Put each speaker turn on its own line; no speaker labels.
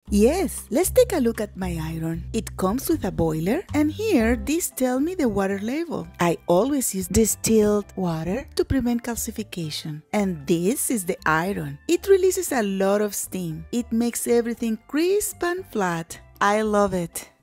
Yes, let's take a look at my iron. It comes with a boiler, and here these tell me the water level. I always use distilled water to prevent calcification. And this is the iron. It releases a lot of steam. It makes everything crisp and flat. I love it.